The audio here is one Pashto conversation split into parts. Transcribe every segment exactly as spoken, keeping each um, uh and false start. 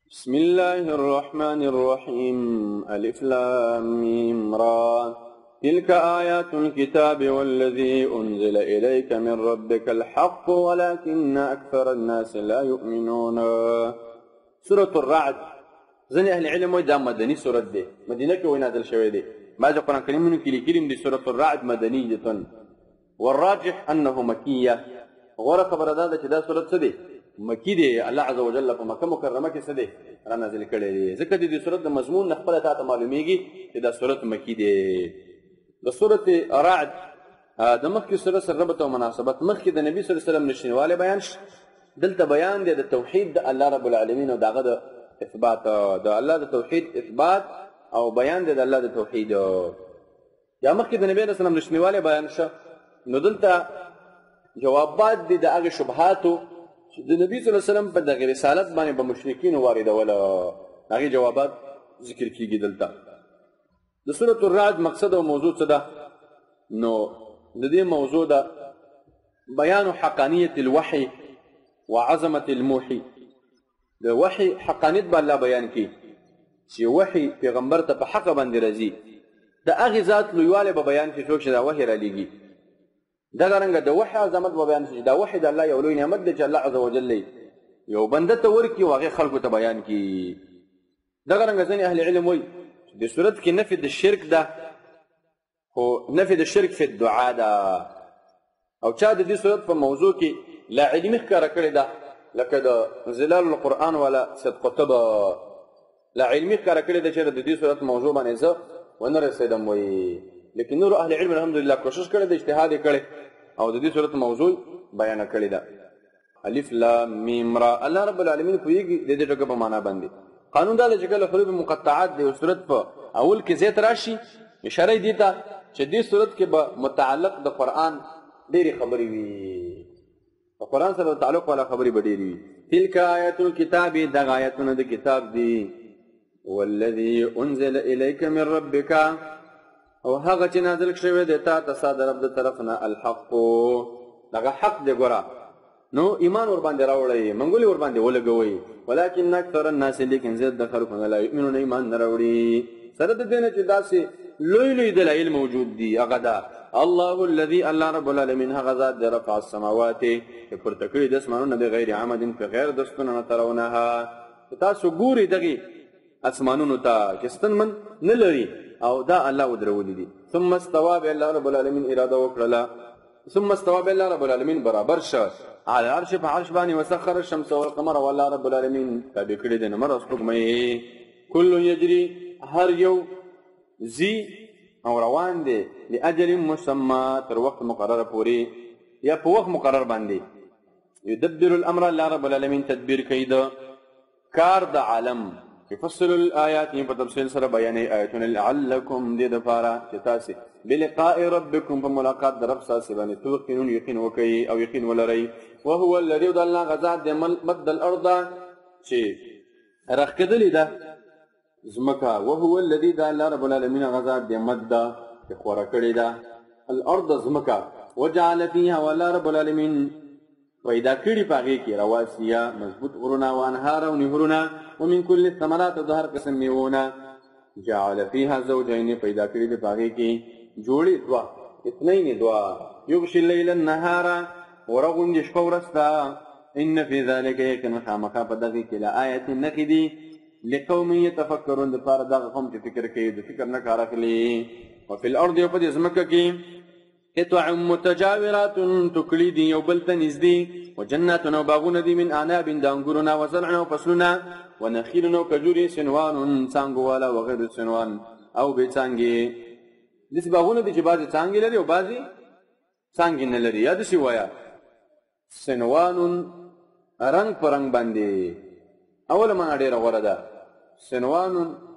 بسم الله الرحمن الرحيم ألف لام ميم را تلك آيات الكتاب والذي أنزل إليك من ربك الحق ولكن أكثر الناس لا يؤمنون. سورة الرعد ځنې اهل علم وایي دا مدني سورت دی، مدینه کې وایي نازل شوی دی. بعض قرآن کریمونو کې لیکلي دي سورة الرعد مدنیة، والراجح أنه مکیه. غوره خبره دا ده چې دا سورت څه دی؟ مکی دی. الله عز وجل په مکه مکرمه کې څه دی را نازل کړی دی. ځکه د دې سورت د مضمون نه خپله تا ته معلومیږي چې دا سورت مکی دی. د سورت رعد د مخکې سورت سره ربط او مناسبت، مخکې د نبي صلی الله علیه وسلم نشینوالی بیان شي، دلته بیان دی د توحید د الله رب العالمین او د هغه د اثبات، د الله د توحید اثبات او بیان دی د الله د توحید. یا مخکې د نبی علیه السلام نشینوالی بیان شه، نو دلته جوابات دي د هغې شبهاتو د نبی صلی الله علیه وسلم په دغه رسالت باندې به مشرکینو واردوله، هغې جوابات ذکر کیږي دلته. د سورة الرعد مقصد او موضوع څه ده؟ نو د دې موضوع ده بیان حقانیت الوحی وعظمت الموحی. د وحی حقانیت به الله بیان کړي چې وحی پیغمبر ته په حق باندې راځي، د هغې ذات لویوالی به بیان کړي څوک چې دا وحی رالیږي. دغه رنګه د وحی عظمت به بیان شي، دا وحی د الله یو لوی نعمت دی چې الله عز وجل یو بنده ته ورکړي او هغې خلکو ته بیان کړي. دغه رنګه ځینې اهل علم وایي د صورت کې نفي د شرک ده، خو نفي د شرک فی الدعا ده. او چا د دې صورت په موضوع کې لا علمي ښکاره کړې ده، لکه د ظلال القرآن والا سید قطب لا علمي ښکاره کړې ده چې د دې صورت موضوع باندې زه ونه رسېدم وایي. لیکن نور اهل علم الحمدلله کوشش کړی ده، اجتهاد یې کړی او د دې صورت موضوع بیانه کړې ده. الف لام میم را، الله رب العالمین پوهېږي د دې ټکو په معنا باندې. قانون دا دی چې کله حروف مقطعات د یو صورت په اول کې زیات راشي، اشاره یې دې ته چې دې صورت کې به متعلق د قرآن ډېرې خبرې وي، د قرآن سره د تعلق والا خبرې به ډېرې وي. تلک آیات الکتاب، دغه آیتونه د کتاب دي. والذي انزل الیک من ربک، او هغه چې نازل شوی دی تا ته ستا د رب د طرف نه الحق، دغه حق دی. ګوره نو ایمان ورباندې راوړئ، منګولې ورباندې ولګوئ. ولکن اکثر الناس، لیکن زیات د خلکو نه لا یؤمنون، ایمان نه راوړي. سره د دې نه چې داسې لوی لوی دلایل موجود دي، هغه ده الله الذي، الله رب العالمین هغه ذات دی رفع السماوات، چې پورته کړي د اسمانونه بغیر عمد، په غیر د ستنو ترونها. تاسو ګورئ دغې اسمانونو ته چې ستن من نه لري، او دا الله ودرولي دي. ثم استوى، به الله رب العالمین اراده وکړله. ثم استوى، به الله رب العالمین برابر شه على العرش، په عرش باندې. وسخر الشمس والقمر، والله رب العالمین تابع کړي دي نمر او سپوږمۍ. کل یجري، هر یو زی او روان دی لاجل مسمى، تر وخت مقرره پورې یا په وخت مقرر باندې. یدبر الامر، الله رب العالمین تدبیر کوي د کار د عالم. يفصل الآيات، په تفصیل سره بیانې آیتونه لعلکم دې دپاره چې تاسې بلقاء ربکم، په ملاقات د رب ستاسې باندې توقنون، یقین وکئ او یقین ولرئ. وهو الذي، د الله غذا د مد الارض، چې راښکدلې ده ځمکه. وهو الذي، د الله رب العالمین غذا د مد ده چې خوره کړې ده الارض ځمکه. وجعل فيها، والله رب العالمین پیدا کړي په هغې کې رواسیه مضبوط غرونه، وانهار او نهرونه، ومن کل الثمرات، د هر قسم میوونه. جعل فيها زوجین، پیدا کړي دي په هغې کې جوړې دوه، اثنین دوه. یغشي اللیل النهار، ورغوندي شپه ورځ ته. ان فی ذلک، یقینا خامخا په دغې کې لآیت نښې دي لقوم یتفکرون، دپاره دغه قوم چې فکر کوي، د فکر نه کار اخلي. وفي الارض، یو په دې ځمکه کې قطع متجاورات، ټوکړي دي یو بل ته نږدې. وجنات، او باغونه دي من اعناب، د انګورونه. وزرع، او فصلونه. ونخیل، او کجورې. سنوان، څانګو والا. وغیر سنوان، او بې څانګې. داسې باغونه دي چې بعضې څانګې لري او بعضې څانګې نه لري. یا داسې وایه سنوان، رنګ په رنګ باندې. اوله معنا ډېره غوره ده، سنوان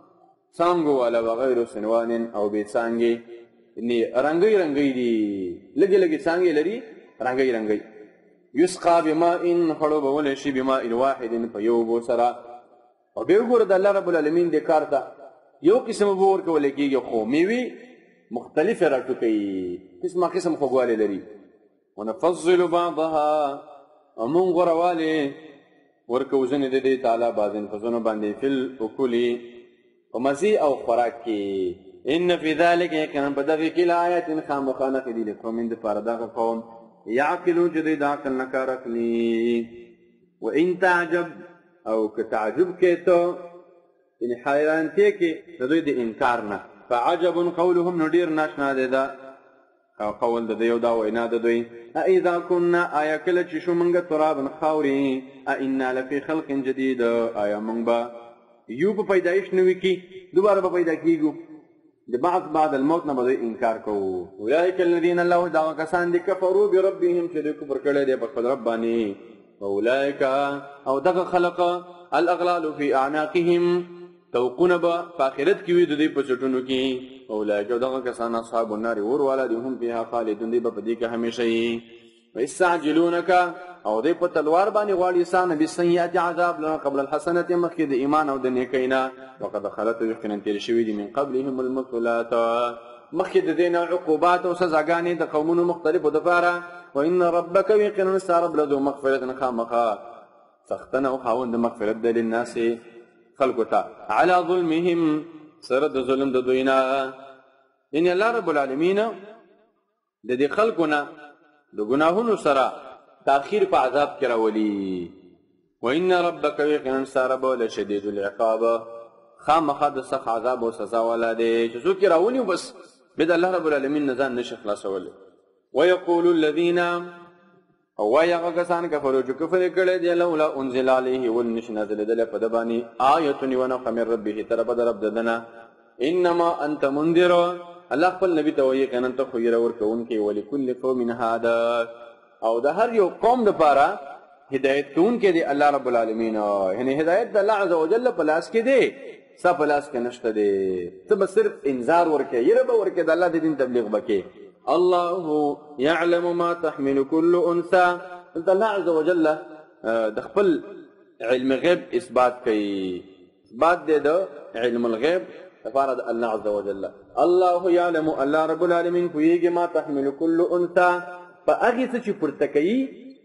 څانګو والا. وغیر سنوان، او بې څانګې، یعنې رنګۍ رنګۍ دي، لږې لږې څانګې لري، رنګۍ رنګۍ. یسقا بماء، خړو به ولی شي بماء واحد، په یو اوبو سره. او بیا وګوره د الله رب العالمین دې کار ته یو قسم اوبه ورکولی کېږي، خو میوې مختلفې راټوکوي، قسمه قسم خوږوالی لري. ونفضل بعضها، او مونږ غوره والې ورکو ځنې د دې تعالی بعضین فزونو باندې فل اکلی په مزي او خوراک کې ان فی ذلک یقینا په دغه کې لآیات خامخا نښې دي لقوم دپاره دغه قوم یعقلون چې دوی د عقل نه کار اخلي وان تعجب او که تعجب کې ته یعنې حیرانتیا کې د دوی د انکار نه فعجب قولهم نو ډېر ناشنا دی دا او قول د یو دا وینا د دوی اذا كنا آیا کله چې شو موږ ترابا خاورې ائنا لفی خلق جدید آیا موږ به یو په پیدایش نوي کې دوباره به پیدا کېږو د بعض بعد الموت نه به دوی انکار کوو اولئک الذین الله دغه کسان دي کفروا بربهم چې دوی کفر کړی دی په خپل رب باندې اولئک او دغه خلق الاغلال فی اعناقهم توقونه به په آخرت کې وي د دوی په چټونو کې اولئک او دغه کسان اصحاب النار اور والا دي هم فيها خالدون دی به په دې کې همیشه وي ويستعجلونک او دوی په تلوار باندې غواړي سان بالسیئات عذاب لنا قبل الحسنه مخکې د ایمان او د نیکۍ نه وقد خلت یقینا تیر شوي دي من قبلهم المثلات مخکې د دې نه عقوبات او سزاګانې د قومونو مختلفو دپاره وان ربک یقینا ستا رب لذو مغفرة خامخا سختنه او خاوند مغفرت دی للناس خلقو ته على ظلمهم سره د ظلم د دوی نه یعنې الله رب العالمین د دې خلقو نه د ګناهونو سره تاخیر په عذاب کې راولي وان ربک یقینا ستا رب لشدید العقاب خامخا د سخت عذاب او سزا والا دی چې څوک یې راونیو بس بیا د الله رب العالمین نه ځان نشي خلاصولی ویقول الذین او وایي هغه کسان کفرو چې کفر یې کړی دی لولا انزل علیه ولې نشي نازلېدلی په ده باندې آیة یوه نښه من ربه طرفه د رب د ده نه انما انت منذر الله خپل نبي ته وایي یقینا ته خو یې راورکوونکی ولکل قوم هادا او د هر یو قوم دپاره هدایت کوونکی دی الله رب العالمین یعنې هدایت د الله عز وجل په لاس کې دی ستا په لاس کې نشته دی ته به صرف انذار ورکوې یره به ورکوې د الله د دین تبلیغ به کې الله يعلم ما تحمل كل انثى دلته الله عز وجل د خپل علم غیب اثبات کوي اثبات دی د علم الغیب لپاره د الله عز وجل الله يعلم الله رب العالمین پوهیږي ما تحمل كل انثى په هغې څه چې پورته کوي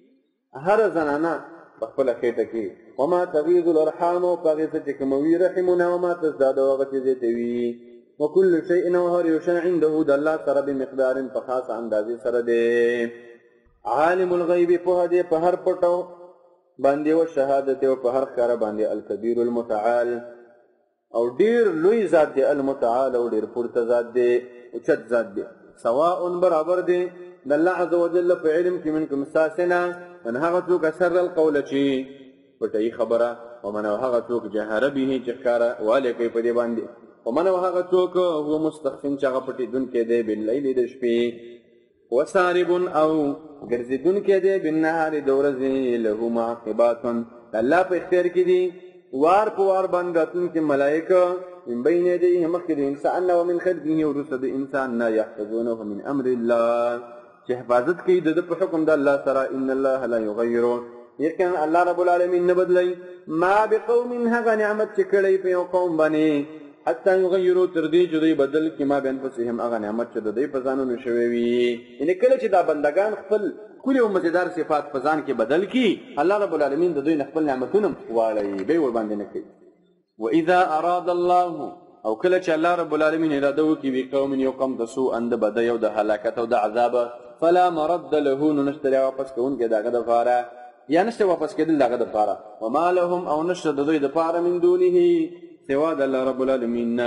هره زنانه په خپله خېټه کې وما تغیض الارحام او په هغې څه چې کموي رحمونه وما تزداد او هغه چې زیاتوي وكل شيء وهر يشاء عنده د الله سره بمقدار په خاص اندازې سره دی عالم الغیب په دې په هر پټو باندې او شهادت او په هر ښکاره باندې الکبیر المتعال او ډیر لوی ذات دی المتعال او ډیر پورته ذات دی او چت ذات دی سواء برابر دی د الله عز وجل په علم کې منکم ساسنا من هغه څوک سر القول چې پټي خبره ومن هغه څوک جهر به چې ښکاره والی کوي په دې باندې ومن هغه څوک هو مستخفن چې هغه پټېدونکی دی باللیل د شپې وسارب او ګرځېدونکی دی بالنهار د ورځې له معقبات الله په اختیار کې دي وار په وار باندې راتلونکي ملایکه من بین یدیه مخکې د انسان نه ومن خلفه وروسته د انسان نه یحفظونه من امر الله چې حفاظت کوي د ده په حکم د الله سره ان الله لا یغیر یقینا الله رب العالمین نه بدلوي ما بقوم هغه نعمت چې کړی په یو قوم باندې حتی یغیروا تر دې چې دوی بدل کړي ما بانفسهم هغه نعمت چې د دوی په ځانونو شوی وي یعنې کله چې دا بندګان خپل ښکلي او مزېدار صفات په ځان کې بدل کړي الله رب العالمین د دوی نه خپل نعمتونه واړوي بیا یې ورباندې نه کوي واذا اراد الله او کله چې الله رب العالمین اراده وکړي بقوم یو قوم د سوء د بدۍ او د هلاکت او د عذاب فلا مرد له نو نشته واپس کوونکی د هغه دپاره یا نشته واپس کېدل د هغه دپاره وما لهم او نشته د دوی دپاره من دونه سوا د الله رب العالمین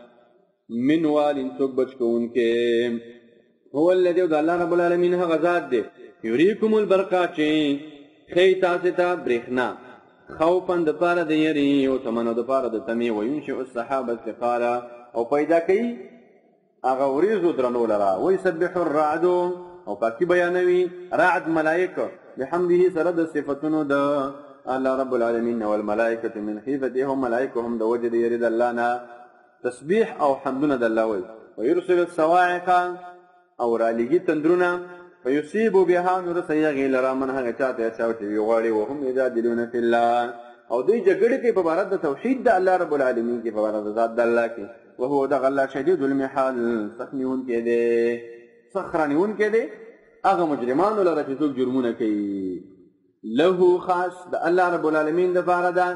من وال څوک بچ کوونکی هو الذي د الله رب العالمین هغه ذات دی یریکم البرقا چې ښیي تاسې ته برېښنا خوفا دپاره د یرې او تمنو دپاره د تمې وینشئ السحاب الثقاله او پیدا کوي هغه وریځو درنو لره ویسبح الرعد او پاکي بیانوي رعد ملایکه بحمده سره د صفتونو د الله رب العالمین والملائکة من خیفته هم ملائکه هم د وجه د یرې د الله نه تسبیح او حمدونه د الله وایي ویرسل الصواعق او رالیږي تندرونه فیصیب بها نو رسوي هغې لره من هغه چا ته یشاء چې وي غواړي وهم یجادلون فی الله او دوی جګړې کوي په باره د توحید د الله رب العالمین کې په باره د ذات د الله کې وهو دغه الله شدید المحال سخت نیونکی دی سخت رانیونکی دی هغه مجرمانو لره چې څوک جرمونه کوي له خاص د الله رب العالمین د پاره ده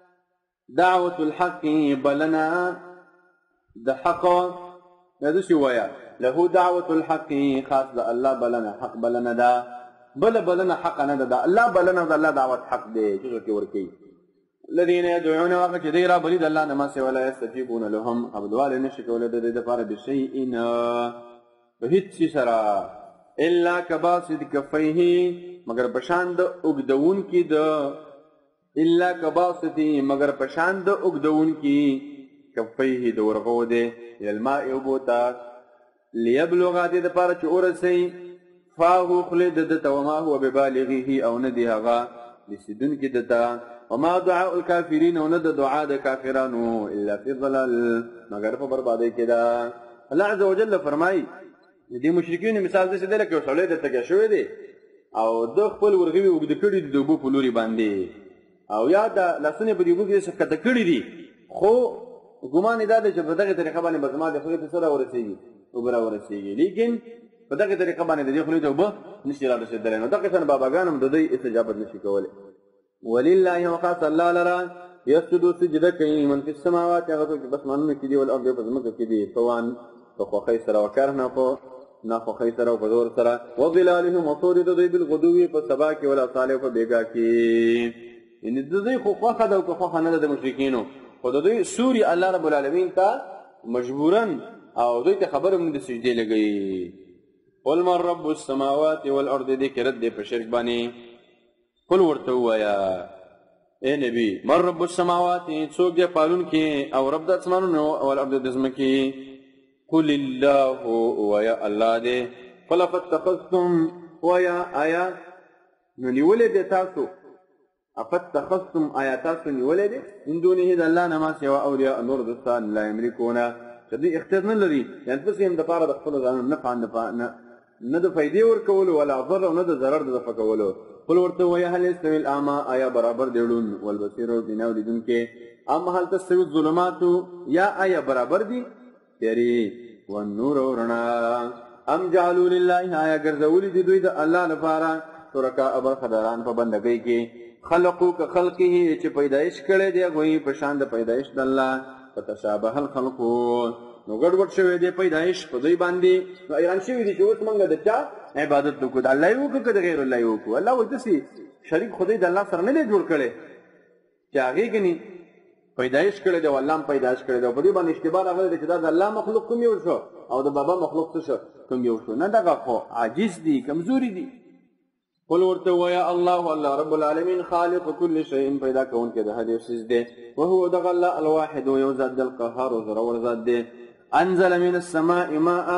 دعوت الحق بلنا د حق د څه ویا له دعوت الحق خاص د الله بلنا حق بلنا ده بل بلنا حق نه ده الله بلنا د الله دعوت حق دی چې څوک ورکی الذين يدعون وقت ديرا بلد الله نماس ولا يستجيبون لهم ابدوال نشك ولد دفار بشيء بهت سرا الا كباسط كفيه مگر پشاند اگدون کی د الا كباسط مگر پشاند اگدون کی کفيه د ورغو ده الماء وبوتا ليبلغ هذه دفار چورسي فاهو خلد د وما هو ببالغه او ندي هغه لسدن کی دتا وما دعاء الكافرين وند دعاء د کافرانو الا في ضلال مگر په بربادي کې دا الله عز وجل فرمای دي مشرکین مثال دې دلته کې وسولې د تګ شوې دي او د خپل ورغوي وګد کړي د دوبو په لوري باندې او یا د لاسونه په دې وګړي څخه کټ کړي دي خو ګمان دا ده چې په دغه طریقه باندې بزما د خپل سره ورسیږي او برا ورسیږي لیکن په دغه طریقه باندې د خپل ته وب نشي را رسیدل نو دغه څنګه باباګانم د دې استجابت نشي کولای ولله وقاص الله لرا يسجد سجده کوي من في السماوات هغه چې بس مانو کې دي او الارض په زمکه کې دي توان خو خیسر او کرنه خو نه خو خیسر او بزور سره وظلالهم وصور د دوی بالغدو په سبا کې ولا صالح په بیګا کې ان د دوی خو خو خدای او خو خنه د مشرکینو خو د دوی سوري الله رب العالمین ته مجبورا او دوی ته خبره من د سجدي لګي قل من رب السماوات والارض ذکر د په شرک باندې قل ورته وایا اے نبی من رب السماوات څوک دی پالون کې او رب د اسمانونو او الارض د زمکي قل الله ويا الله دې فلفتخذتم ويا آیا نو نیولې د تاسو افتخذتم آیاتات نیولې دې ان دونه د الله نه ما سوا اولیاء نور دوستان لا یملکون چې اختیار نه لري یعنی تاسو هم د پاره د خپل ځان نه فاند نه د فائدې ورکول ولا ضرر نه د ضرر د فکولو قل ورته ويا هل يستوي الاعمى آیا برابر دیړون والبصير بناو دن کې ام هل تستوي الظلمات یا آیا برابر دي تیری والنور ورنا ام جعلوا لله آیا ګرځول دي دوی د الله لپاره شرکا ابر خداران په بندګۍ کې خلقو ک خلقه چې پیدایش کړي دی غوي په شان د پیدایش د الله فتشابه الخلق نو ګډوډ شوی دی پیدایش په دوی باندې نو ایران شوی دی چې اوس مونږ د چا عبادت وکړو د الله یو که د غیر الله یو کو الله ورته شریک خدای د الله سره نه جوړ کړي چې هغه کني پیدایش کړي دی والله پیدایش کړي دی په دې باندې اشتباه راغلی چې دا د الله مخلوق کوم یو شو او د بابا مخلوق څه شو کوم یو شو نه دا خو عاجز دي کمزوري دي قل ورته ويا الله الله رب العالمین خالق كل شيء پیدا کون کې د هر شي دی او هو د الله الواحد او ذات القهار او زرور ذات دی انزل من السماء ماء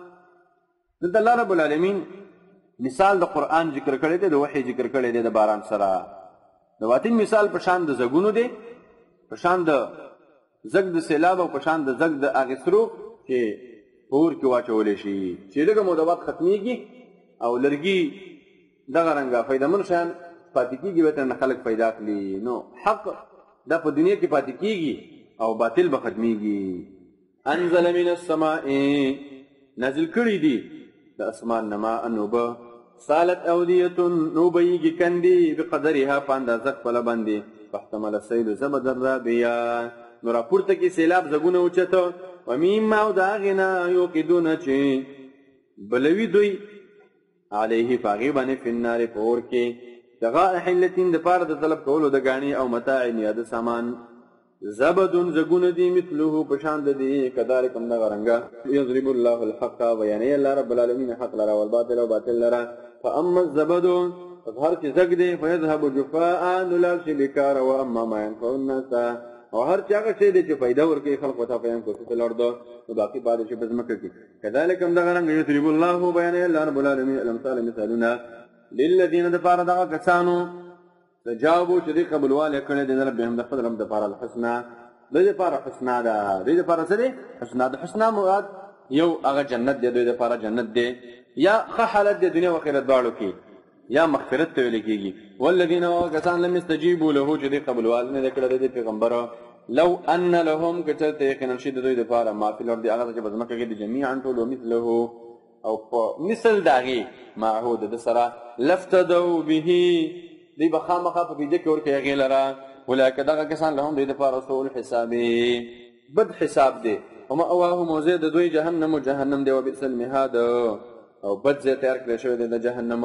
د الله رب العالمین مثال د قران ذکر کړی دی د وحی ذکر کړی دی د باران سره د واتین مثال په شان د زګونو دی په شان د زګ د سیلاب او په شان د زګ د اغسرو چې پور کې واچول شي چې دغه مودوات ختميږي او لرګي دغه رنګه فائدمن شان پاتې کیږي وته نه خلک پیدا کړي نو حق د په دنیا کې پاتې کیږي او باطل به ختميږي انزل من السماء نازل کړی دی د اسمان نما انوب سالت اودیه نوبیږي کندي بقدرها پاندازه خپل باندې فاحتمل السيل زبد الرابيا نو راپورته کې سیلاب زګونه اوچته و مما داغنا یوقدون چی بلوی دوی علیه فغیبن فی النار پور کې دغه حلتین د پاره د طلب کولو د غانی او متاع یاد سامان زبدون زګونه دی مثله پشان د دی کذالکم نغرنګا یضرب الله الحق بیان الله رب العالمین حق لرا والباطل وباطل لرا فاما الزبد فظهر چې زګ دی فيذهب جفاء نلال شبکار و اما ما ينفع الناس او هر چا چې دې چې پیدا ورکړي خلق وتا پیان کو څه لړ دو او باقي بعد چې بزمکه کې کذالک هم دغه رنګ یضرب الله بیان الله رب العالمین الامثال مثالنا للذین دفار دغه کسانو تجاوبوا چې دې قبول والے کړي د ربهم د خپل رب د پاره الحسنا د دې پاره حسنا ده د دې پاره څه دي حسنا د حسنا مراد یو هغه جنت دی د دې پاره جنت دی یا ښه حالت د دنیا او آخرت دواړو کې یا مغفرت ته ویل کېږي والذین وکسان لم یستجیبوا له چې دې قبول والے نه کړي د پیغمبر لو ان لهم كتلت يقينا شد دوی د پاره ما فی الارض هغه چې بزمکه کې د جميعا ټول مثله او په مثل داغي معهود د سره لفتدوا به دی به خامخا په ویده کې ورکوي هغې لره اولئک دغه کسان لهم دوی دپاره سوء الحساب بد حساب دی ومأواهم او ځای د دوی جهنم و جهنم دی وبئس المهاد او بد ځای تیار کړی شوی دی د جهنم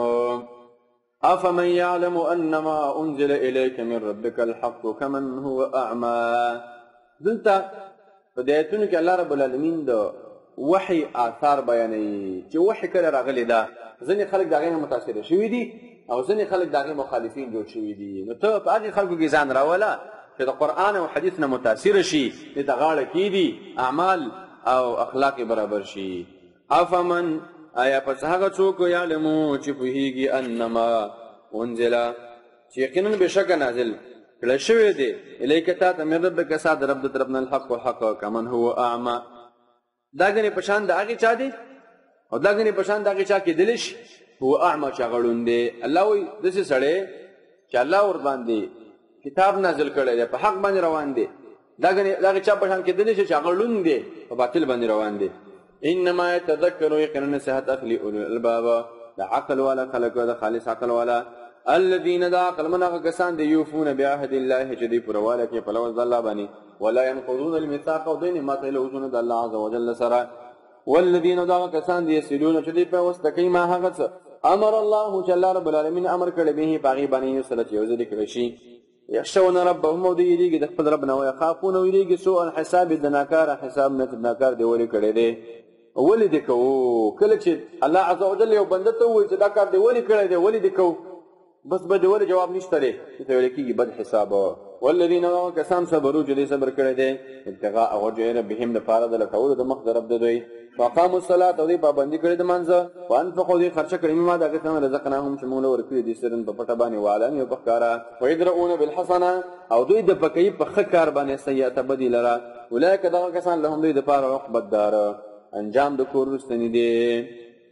افمن يعلم انما انزل اليك من ربك الحق كمن هو اعمى دلته په دې آیتونو کې الله رب العالمین د وحي آثار بیانوي چې وحي کله راغلی ده ځینې خلک د هغې نه متاثره شوي دي او ځینې خلک د هغې مخالفین جوړ شوي دي نو ته په هغې خلکو کې ځان راوله چې د قرآن او حدیث نه متاثره شي دې ته غاړه کېږدي اعمال او اخلاق برابر شي افمن آیا پس هغه څوک یعلمو چې پوهېږي انما انزله چې یقینا بېشکه نازل کړی شوی دی الیک تا ته من ربک ستا د رب د طرف نه الحق الحق کمن هو اعمى دا ګنې په شان د هغې چا دی او دا ګنې په شان د هغې چا کېدلی شي هو اعمى چې هغه ړوند دی الله وایي داسې سړی چې الله ورباندې کتاب نازل کړی دی په حق باندې روان دی دا ګنې د هغې چا په شان کېدلی شي چې هغه ړوند دی په باطل باندې روان دی انما یتذکروا یقینا نصیحت اخلي اولو الالباب د عقل والا خلک د خالص عقل والا الذين دا عقل من هغه کسان دی یوفون بعهد الله چې دوی پورواله کوي په لوز د الله باندې ولا ينقضون الميثاق او دوی نه ماته لوزونه د الله عز وجل سره والذين دا کسان دی یسلون چې دوی په وسط کوي ما هغه څه امر الله چې الله رب العالمین امر کړی به باغی باندې سره چې یوځل کړی شي یخشون ربهم او دوی یریږي د خپل رب نه ويخافون او یریږي سوء الحساب د ناکار حساب نه ناکار دی ولي کړی دی ولې دې کوو کله چې الله عز وجل یو بنده ته وایي چې دا کار دی ولې کړی دی ولې دې کوو بس به دې ولې جواب نشته دی چې ته ویل کېږي بد حساب والذین هغه کسان صبروا چې دوی صبر کړی دی ابتغاء وجه ربهم دپاره د لټولو د مخ د رب د دوی واقاموا الصلاة او دوی پابندي کړې د مانځه وانفقوا دوی خرچه کړې مما د هغې څه نه رزقناهم چې موږ له ورکړي دي سرن په پټه باندې وعلاني او په ښکاره ویدرؤون بالحسنه او دوی د پکوي په ښه کار باندې سیئته بدي لره اولئک دغه کسان لهم دوی دپاره عقبى الدار انجام د کور وروستني دی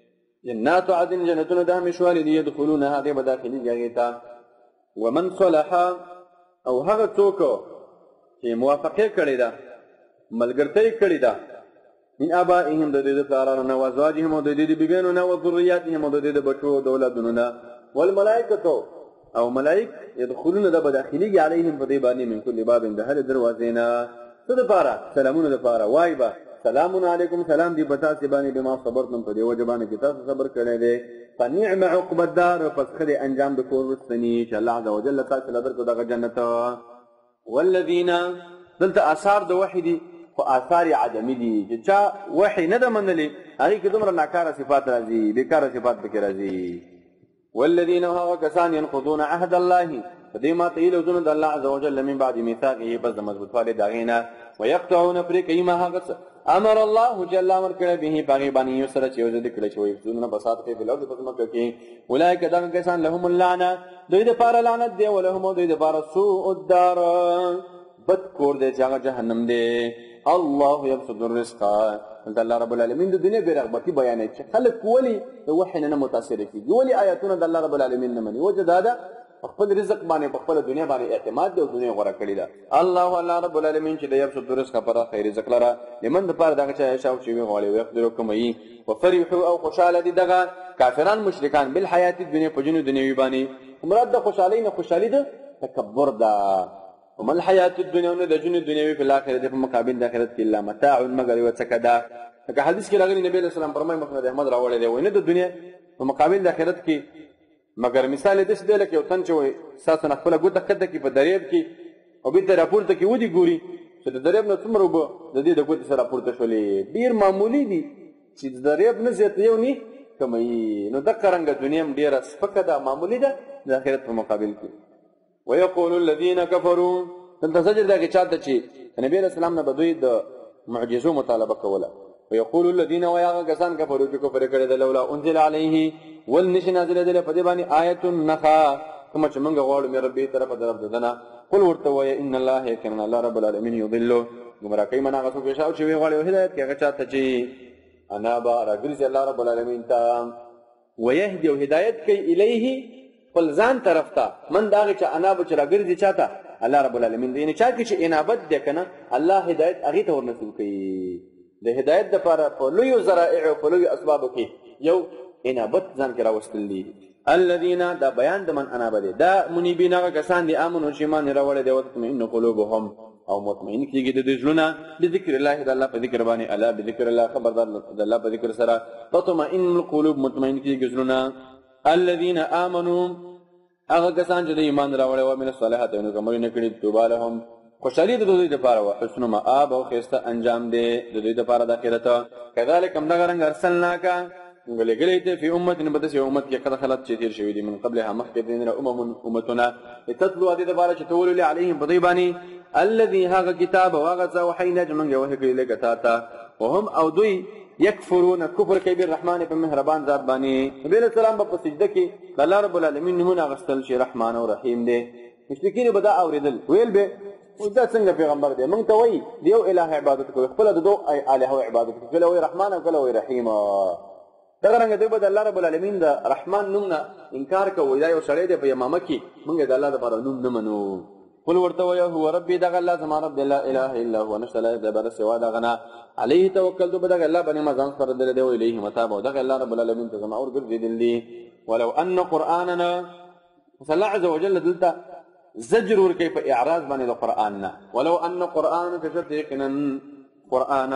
جنات عدن جنتونه د همیشوالي دي یدخلونها هغې به داخلېږي هغې ته ومن صلح او هغه څوک چې موافقه کړې ده ملګرتۍ کړې ده من آبائهم د دوی د پلارانو نه وازواجهم او د دوی د بیبیانو نه وذریاتهم او د دوی د بچو او د اولادونو نه والملائکة او ملائک یدخلون ده به داخلېږي علیهم په دوی باندې من کل باب د هرې دروازې نه څه دپاره سلامونو دپاره وایي به سلام علیکم سلام دی بتا سی باندې بما صبرتم په دې وجه باندې چې تاسو صبر کړی دی فنعم عقبى الدار پس ښه انجام د کور وروستني چې الله عز وجل تاسو له درکړو دغه جنت والذین دلته آثار د وحي دي خو آثار عدمي دي چې چا وحي نه ده منلې هغې کې دومره ناکاره صفات راځي بېکاره صفات پکې راځي والذین هغه کسان ينقضون عهد الله په دې ماتوي لوزونه د الله عز وجل من بعد میثاقه پس د مضبوطوالي د هغې نه ويقطعون پرې کوي ما هغه څه امر الله چې الله امر کړی به په هغې باندې یو سره چې یو ځل کړی چې ویفسدون فساد کوي په الارض په ځمکه کې اولئک دغه کسان لهم اللعنه دوی دپاره لعنت دی ولهم دوی دپاره سوء الدار بد کور دی چې هغه جهنم دی الله یبسط الرزق دلته الله رب العالمین د دنیا بې رغبتي بیانوي چې خلک ولې د وحي نه نه متاثره کېږي ولې آیاتونه د الله رب العالمین نه مني وجه دا ده خپل رزق باندې په خپل دنیا باندې اعتماد دی او دنیا غوره کړې ده الله الله رب العالمین چې د یبسط الرزق پراخه رزق لره لمن دپاره دغه چا یشاء چې وي غواړي ویقدر کوموي وفرحوا او خوشحاله دي دغه کافران مشرکان بالحیات الدنیا په ژوند دنیوي باندې مراد د خوشحالۍ نه خوشحالي ده تکبر ده وما الحیات الدنیا نه د ژوند دنیوي په آخرت په مقابل د آخرت کې الا متاع مگر یوه څکه ده لکه حدیث کې راغلي نبي علیه السلام فرمایي مسند احمد راوړی دی وایي نه د دنیا په مقابل د آخرت کې مگر مثال یې داسې دی لکه یو تن چې وایي ستاسو نه خپله ګوته ښکته کړي په دریاب کې او بېرته راپورته کړي ودې ګوري چې د دریاب نه څومره اوبه د دې د ګوتې سره راپورته شولې ډېر معمولي دي چې د دریاب نه زیاته یو نه کموي نو دغه رنګه دنیا هم ډېره سپکه ده معمولي ده د آخرت په مقابل کې ویقول الذین کفروا دلته زجر د هغې چا ته چې د نبي علیه السلام نه به دوی د معجزو مطالبه کوله ويقول الذين وياغا کسان کفروا چې کفر کړی د لولا انزل عليه ولنش نازل دی په دې باندې آیت نخا کوم چې موږ غواړو مې ربي طرف درف ددنه قل ورته وای ان الله یقینا الله رب العالمین یضل گمراه کوي من هغه څوک چې وی غواړي هدایت کې هغه چاته چې انا با راګرځي الله رب العالمین ته ويهدي او هدایت کوي الیه فلزان طرف ته من داغه چې انا به راګرځي چاته الله رب العالمین دې نه چا کې چې انابت دې کنه الله هدایت هغه ته ورنصیب کوي د هدایت لپاره په لویو ذرائع او په لویو اسبابو کې یو انابت ځان کې راوستل دي الذين دا بیان د من انا بده دا منیبین هغه کسان دي امنو چې ایمان راوړل دي او تطمئن قلوبهم او مطمئن کیږي د ذلونه بذکر الله د الله په ذکر باندې الا بذکر الله خبردار د الله په ذکر سره تطمئن القلوب مطمئن کیږي ذلونه الذين امنوا هغه کسان چې ایمان راوړل او من الصالحات نو کومه نه کړي توبه لهم خوشالي د دوی لپاره او حسن مآب او خسته انجام دي د دوی لپاره د آخرت کذالک هم دغه رنګ ارسلناک غلګلې ته په امت نه بدسه امت کې قد خلت چې تیر شوی دي من قبلها مخکې دین امم امتنا تتلو هذه لپاره چې تولوا عليهم بضيباني الذي هذا كتاب واغذ وحينا جمن وحي لك تاتا وهم او دوی يكفرون كفر كبير الرحمن په مهربان ذات باندې نبی السلام په سجده کې الله رب العالمین نمونه غستل شي رحمان او رحیم دی مشرکین بدا اوریدل ویل به ودا څنګه پیغمبر دی مونږ ته وای دیو الہ عبادت کوي خپل د دوه الہ عبادت کوي کله وای رحمان او کله وای رحیم دا څنګه دی بد الله رب العالمین دا رحمان نوم انکار کوي دا یو سړی دی په امامه کې مونږ د الله لپاره نوم نه منو قل ورته وای هو ربي دا الله زما رب لا اله الا هو نشل دبر سوا دا غنا عليه توکلت بدا الله باندې ما ځان سره دل دی او الیه متاب او دا الله رب العالمین ته زما اور ګرځیدل دي ولو ان قراننا الله عز وجل دلته زجر ورکی په اعراض باندې د قران نه ولو ان قران کشرت یقینا قران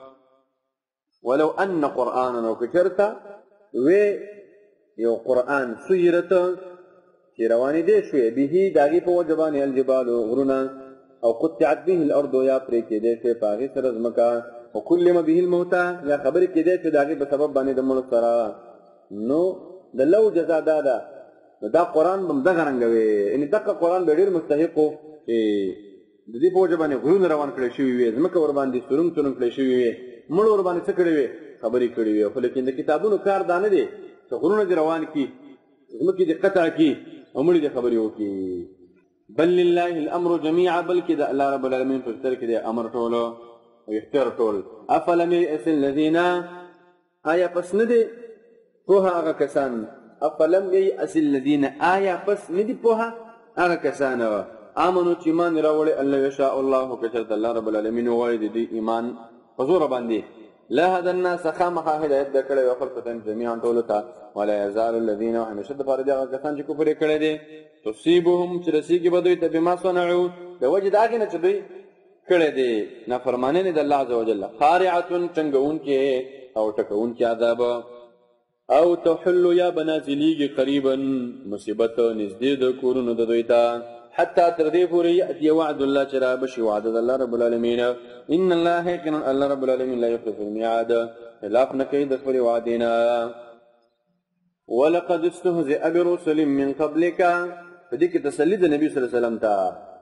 ولو ان قران کشرت و یو قران سیرت چې روانې دي شوې به داغي په وجبان الجبال غرنا او قطعت به الارض یا پرې کې دي چې پاغي سره زمکا او کلم به الموتى یا خبر کې دي چې داغي په سبب باندې د ملک سره نو د لو جزاء دادا دا قران بم دغه رنګوي ان دغه قران به ډیر مستحق چې د دې په وجبان غرونه روان کړی شوی وي زمکا ور باندې سرم ترم کړی شوی وي مړ ور باندې څه کړی وي خبرې کړی وي خو لیکن د کتابونو کار دانه دي چې غرونه دي روان کی زمکه دي قطع کی عمر دي خبرې وکي بل لله الامر جميعا بلکې د الله رب العالمین په تر کې د امر ټول او اختیار ټول افلم يئس الذين آیا پس نه دي په هغه کسان افلم يئس الذين آیا پس نه دي په هغه کسان امنو چې ایمان راوړي الله یشاء الله کچرت الله رب العالمین وړي دي ایمان حضور باندې لا هذا الناس خامخ هدایت دکړي او فرقتن جميعا ټول ته ولا يزال الذين همیشه د فرض هغه کسان چې کفر کړي دي تصيبهم چې رسیږي بدوي ته بما صنعوا د وجد هغه نه چې دوی کړي دي نافرمانی د الله عز وجل خارعه څنګهون کې او ټکون کې عذاب او تحل یا بنازلیږي قریبا مصیبت نږدې د کورونو د دوی ته حتى تردي پوری اتي وعد الله چرا بشي وعد الله رب العالمين ان الله كان الله رب العالمين لا يخلف الميعاد خلاف نکي د خپل وعدنا ولقد استهزئ برسل من قبلك فديك تسلي د نبی صلی الله علیه وسلم تا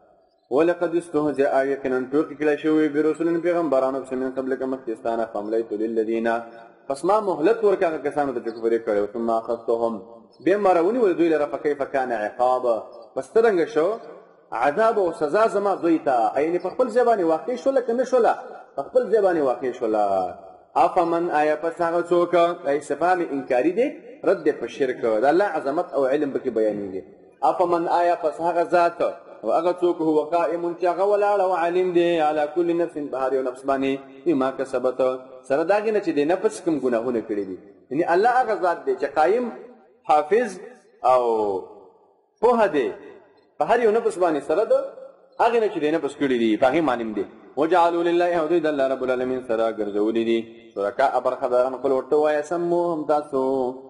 ولقد استهزئ يقينا توقي كلا شوي برسل پیغمبرانو من قبلك مخستانه فمليت للذين فاسما مهلت ورکا کسانو ته کفر کړو ثم اخذتهم بمروني ولذي لرا فكيف كان عقاب پسترنګ شو عذاب او سزا زما دوی ته عین په خپل ځبانه واقع شو لکه نشولا په خپل ځبانه واقع شولا افمن آیا پس هغه څوک ای صفام انکاری دي رد په شرک د الله عظمت او علم بکی بیانېږي افمن آیا پس هغه ذات او هغه څوک هو قائم چې هغه ولاړ او علم دی علی کل نفس بهر یو نفس باندې ما کسبت سره داګه نه چې د نفس کوم ګناهونه کړی دي یعنی الله هغه ذات دی چې قائم حافظ او په هده په هر یو نفس باندې سره ده هغه نه چې دینه پس کړی دي په هغه مانیم دي وجعلوا لله او د الله رب العالمین سره ګرځولې دي شرکا ابر خبرن خپل ورته وای سموهم تاسو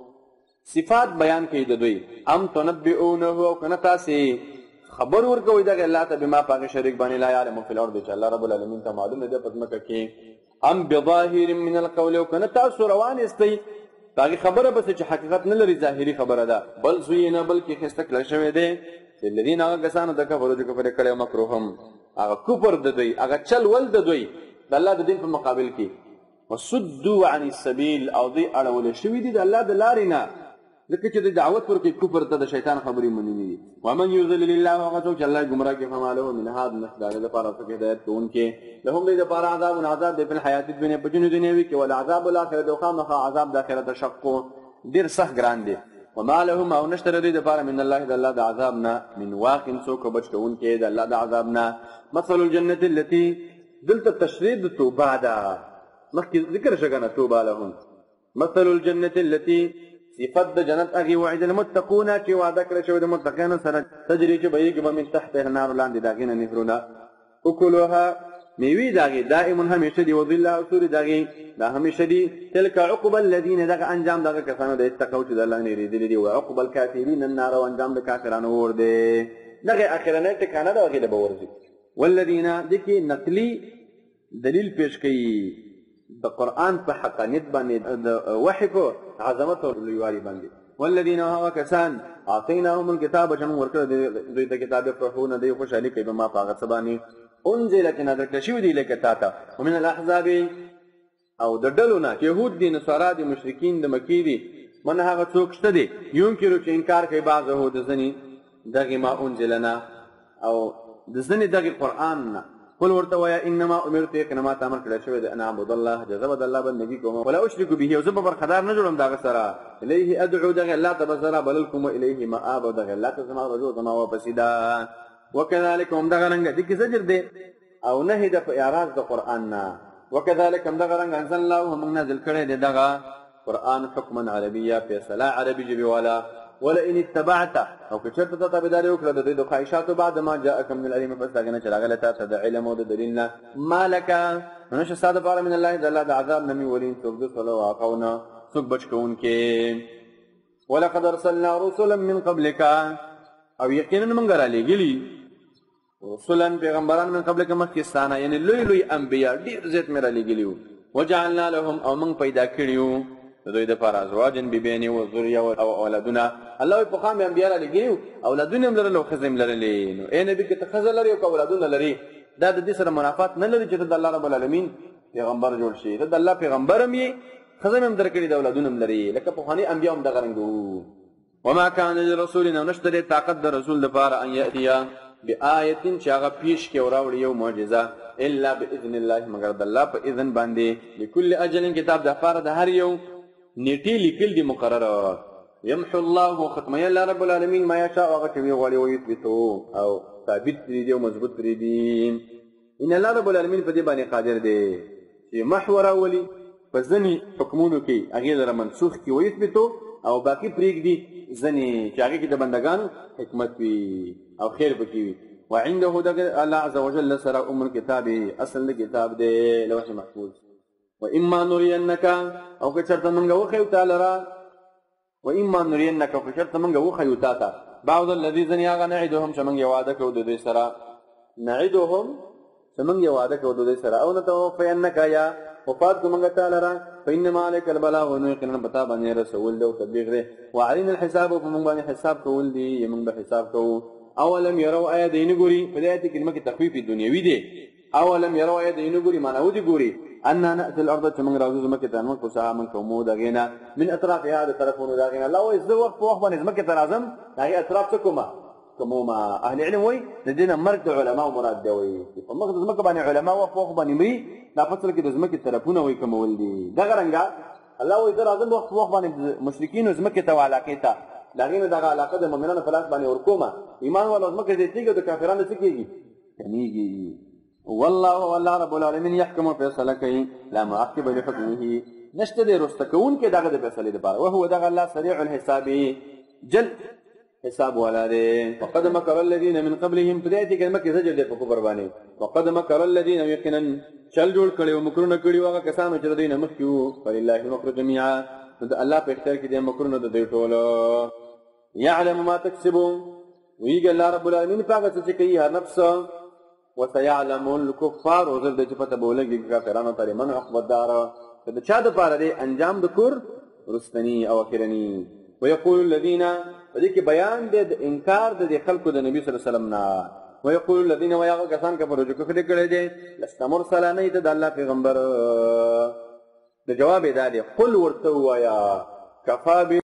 صفات بیان کوي د دوی ام تنبئونه او کنه تاسو خبر ورکوي د الله ته بما پاک شریک باندې لا یعلم فی الارض چې الله رب العالمین ته معلوم دی په ځمکه کې ام بظاهر من القول او کنه تاسو روان استئ باقي خبره بس چې حقیقت نه لري ظاهري خبره ده بل زوینه بلکې خسته کړی شوی دی الذين غسانو د کفر د کفر کړي مکروهم هغه کفر د دوی هغه چل ول د دوی د الله د دین په مقابل کې وصدوا عن السبيل او دی اړول شوی دی د الله د لارې نه لکه چې د دعوت ورکې کفر ته د شیطان خبرې منې دي ومن يذلل الله هغه څوک چې الله ګمراه کوي فماله من هاد نخدار لپاره څه هدایت کوونکې لهم دې لپاره عذاب او عذاب د په حیات دنیا په جنو دنیوي کې ول عذاب الاخره د خامخ عذاب د اخرت شق ډیر سخت ګران دي وما لهم او نشتر دې لپاره من الله د الله د عذابنا من واقع څوک بچونکې د الله د عذابنا مثل الجنه التي دلت تشريد توبه دا مخکې ذکر شګنه توبه لهم مثل الجنه التي صفت د جنت هغې وعد المتقون چې وعده کړی شوی د متقیانو سره تجري چې بهیږي به من تحتها النار لاندې د هغې نه نهرونه اکلوها میوې د هغې دائم همیشه دي وظلها او سوري د هغې دا همیشه دي تلک عقب الذین دغه انجام دغه کسانو د اتقوا چې د الله نه یېرېدلي دي وعقب الکافرین النار او انجام د کافرانو اور دی دغه اخرنۍ ټکانه ده هغې له به ورځي والذین دې کې نقلي دلیل پیش کوي د قرآن په حقانیت باندې د وحي په عظمت او لویوالي باندې والذین هغه کسان اعطیناهم الکتاب چې موږ ورکړی دوی ته کتاب یفرحون دوی خوشحالي کوي بما په هغه څه باندې انزل چې نازل کړی شوي دي لکه تا ته ومن الاحزاب او د ډلو نه یهود دي نصارا دي مشرکین د مکې دي من هغه څوک شته دي یونکرو چې انکار کوي بعضه د ځینې دغې ما انزلنا او د ځینې دغې قرآن نه قل ورته وایه انما امرت یقینا ما ته امر کړی شوی دی ان اعبد الله چې زه به د الله بندګي کوم ولا اشرک به او زه به برخدار نه جوړم د هغه سره الیه ادعو دغې الله ته به زه رابلل کوم الیه مآب او دغې الله ته زما رجوع زما واپسي ده وکذلک هم دغه رنګه دې کې زجر دی او نهي ده په اعراض د قرآن نه وکذلک هم دغه رنګ انزل الله موږ نازل کړی دی دغه قرآن حکما عربیه فیصله عربي ژبې والا ولئن اتبعت او که چېرته ته تابعداري وکړه د دوی د خواهشاتو بعد ما جاءک من العلم پس د هغې نه چې راغلی تا ته د علم او د دلیل نه ما لکه نو نشته ستا دپاره من الله د الله د عذاب نه مې ولي څوک د صلو واقعو نه څوک بچ کوونکې ولقد ارسلنا رسلا من قبلک او یقینا موږ رالیږلي رسلا پیغمبران من قبلک مخکې ستا نه یعنې لوی لوی انبیا ډېر زیات مې رالیږلي وو وجعلنا لهم او موږ پیدا کړي وو د دوی دپاره ازواجن بیبیانې و ذریه او اولادونه الله وایي پخوا مې انبیا رالیږلي وو اولادونه هم لرل او ښځې هم لرلې نو ای نبي که ته ښځه لرې او که اولادونه لرې دا د دې سره منافات نه لري چې ته د الله رب العالمین پیغمبر جوړ شي ته د الله پیغمبر هم یې ښځه مې هم درکړي د اولادونه هم لري لکه پخواني انبیا هم دغه رنګ وو وما کان لرسول او نشته دی طاقت د رسول دپاره ان یأتیه بآیة چې هغه پیش کې او راوړي یو معجزه الا باذن الله مگر د الله په اذن باندې لکل اجل کتاب د لپاره د هر یو نیټې لیکل دي مقرره یمحو الله ختمه الله رب العالمین ما یشاء هغه چې وی غواړي ویثبتو او ثابت کړي دي او مضبوط کړي دي ان الله رب العالمین په دې باندې قادر دی چې محو راولي په ځینې حکمونو کې هغې لره منسوخ کړي ویثبتو او باقي پرېږدي ځینې چې هغې کې د بندګانو حکمت وي او خیر پکې وي وعنده دغه الله عز وجل سره ام الكتاب اصل د کتاب دی لوح محفوظ واما نرينك او که چرته موږ وښیو تا لره واما نرينك او که چرته موږ وښیو تا ته بعض الذين هغه نعدهم چې موږ یې وعده کړو د دوی سره نعدهم چې موږ یې وعده کړو د دوی سره او نتوفینک یا وفات کو موږ تا لره فانما عليك البلاغ ونو یقینا پتا باندې رسول دی او تبلیغ دی وعلينا الحساب او موږ باندې حساب کول دی موږ به حساب کوو اولم يروا آیا دین ګوري په دې آیت کې کلمه کې تخفیف دنیوي دی اولم يروا آیا دین ګوري معنا ودی ګوري ان ناتي الارض ثم راوز مکه ته موږ کو سها من کومو دغینا من اطرافها د طرفونو دغینا الله وي زه وخت په وخت باندې مکه ته راځم دغه اطراف څه کومه کومه اهل علم وي د دین مرګ د علماء مراد دی وي په مکه د مکه باندې علماء وخت په وخت باندې مري دا فصل کې د مکه طرفونه وي کومول دي دغه رنګه الله وي در راځم وخت په وخت باندې مشرکین د مکه ته علاقه ته دغه دغه علاقه د مؤمنانو په لاس باندې ورکومه ایمان ول مکه دې تیګو د کافرانو څخه کیږي کنيږي والله والله رب العالمین يحكم فیصله کوي لا معقب لحكمه نشته دې رستکون کې دغه د فیصله لپاره او هو دغه الله سریع الحساب جل حساب ولا دې وقد مكر الذين من قبلهم بدايه کلمه کې زجر دې په کفر باندې وقد مكر الذين يقينا چل جوړ کړي او مکرونه کړي واغه کسانو چې دې نه مخکیو فلله المكر جميعا د الله په اختیار کې دې مکرونه د دې ټولو يعلم ما تكسبون ویګ الله رب العالمین پاګه چې کوي هر نفس وسيعلم الكفار وزر د چپته بولګي کافرانو ته من عقبدار د چا د پاره دی انجام د کور رستنی او اخرنی ويقول الذين دې کې بیان دی د انکار د خلکو د نبی صلی الله علیه وسلم نه ويقول الذين ويغ کسان کفر جو کړي کړي دي لست مرسلا نه ته د الله پیغمبر د جواب دی قل ورته وایا کفا